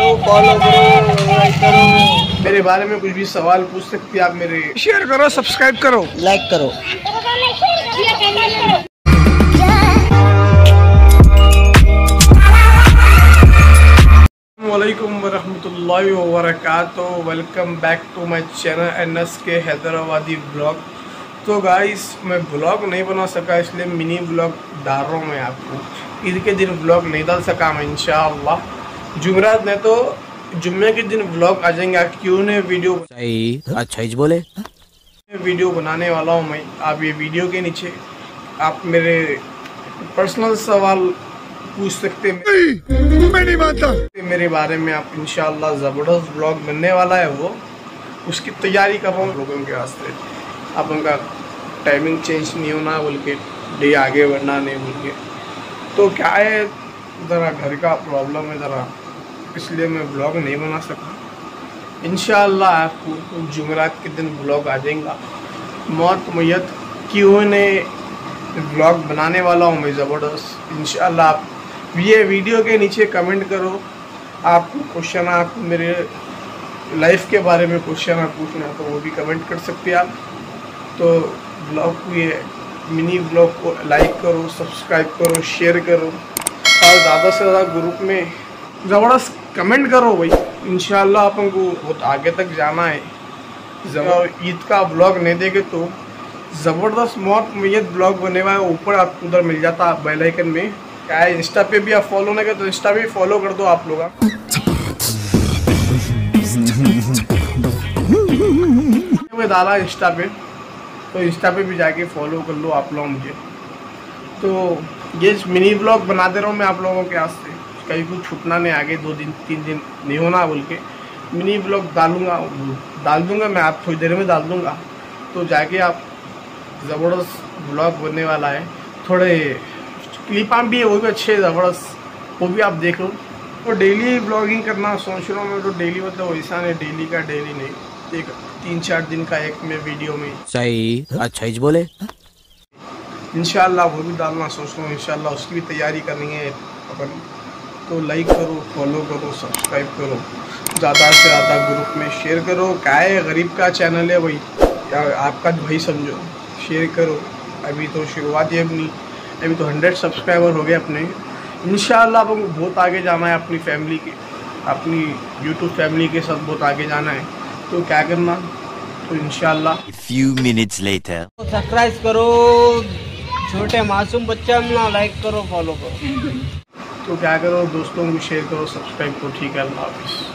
Follow करो, like करो। मेरे बारे में कुछ भी सवाल पूछ सकते हैं आप मेरे। शेयर करो, सब्सक्राइब करो, लाइक करो। वालेकुम वरहमतुल्लाहि वबरकातुहू। Welcome back to my channel NS के हैदराबादी ब्लॉग। तो गाइस मैं ब्लॉग नहीं बना सका, इसलिए मिनी ब्लॉग डाल रहा हूँ मैं आपको। ईद के दिन ब्लॉग नहीं डाल सका मैं इंशाअल्लाह। जुमेरात ने तो जुम्मे के दिन ब्लॉग आ जाएंगे। क्यों ने वीडियो सही अच्छा ही बोले वीडियो बनाने वाला हूँ मैं। आप ये वीडियो के नीचे आप मेरे पर्सनल सवाल पूछ सकते हैं। मैं नहीं मानता मेरे बारे में। आप इंशाअल्लाह ज़बरदस्त ब्लॉग बनने वाला है, वो उसकी तैयारी कर रहा हूँ लोगों के वास्ते। आप उनका टाइमिंग चेंज नहीं होना बोल के, डे आगे बढ़ना नहीं बोल के। तो क्या है, ज़रा घर का प्रॉब्लम है ज़रा, इसलिए मैं ब्लॉग नहीं बना सका। इंशाअल्लाह आपको जुमेरात के दिन ब्लॉग आ जाएगा। मौत मैयत क्यों ने ब्लॉग बनाने वाला हूँ मैं ज़बरदस्त इंशाअल्लाह। आप ये वीडियो के नीचे कमेंट करो, आपको क्वेश्चन, आप मेरे लाइफ के बारे में क्वेश्चन आप पूछना तो वो भी कमेंट कर सकते हैं आप। तो ब्लॉग को, ये मिनी ब्लॉग को लाइक करो, सब्सक्राइब करो, शेयर करो और ज़्यादा से ज़्यादा ग्रुप में ज़बरदस्त कमेंट करो भाई। इंशाअल्लाह अपन को बहुत आगे तक जाना है। ईद का ब्लॉग नहीं देखे तो ज़बरदस्त मौत मैयत ब्लॉग बने हुआ है, ऊपर आप उधर मिल जाता बेल आइकन में। क्या है, इंस्टा पे भी आप फॉलो नहीं करते तो इंस्टा पे फॉलो कर दो आप लोग। मैं डाला इंस्टा पे, तो इंस्टा पे भी जाके फॉलो कर लो आप लोग मुझे। तो ये मिनी ब्लॉग बना दे रहा हूँ मैं आप लोगों के वास्ते, कहीं कुछ छूटना नहीं, आगे 2 दिन 3 दिन नहीं होना बोल के मिनी ब्लॉग डाल दूँगा मैं। आप थोड़ी देर में डाल दूँगा, तो जाके आप ज़बरदस्त ब्लॉग बनने वाला है। थोड़े क्लिप भी है, वो भी अच्छे ज़बरदस्त, वो भी आप देख लो। तो डेली ब्लॉगिंग करना सोच रहा हूँ मैं। तो डेली मतलब वैसा नहीं, डेली का डेली नहीं, एक 3-4 दिन का एक में वीडियो में। सही अच्छा ही बोले इंशाअल्लाह वो भी डालना सोच रहा हूँ इंशाअल्लाह, उसकी भी तैयारी करनी है अपन। तो लाइक करो, फॉलो करो, सब्सक्राइब करो, ज़्यादा से ज़्यादा ग्रुप में शेयर करो। क्या है, गरीब का चैनल है भाई, आपका भाई समझो, शेयर करो। अभी तो शुरुआत है अपनी, अभी तो 100 सब्सक्राइबर हो गए अपने। इंशाअल्लाह अपन को बहुत आगे जाना है, अपनी फैमिली के, अपनी यूट्यूब फैमिली के साथ बहुत आगे जाना है। तो क्या करना, तो इंशाअल्लाह few minutes later सब्सक्राइब करो, छोटे मासूम बच्चा मिला, लाइक करो, फॉलो करो। तो क्या करो, दोस्तों को शेयर करो, सब्सक्राइब करो। ठीक है, अल्लाह हाफिज़।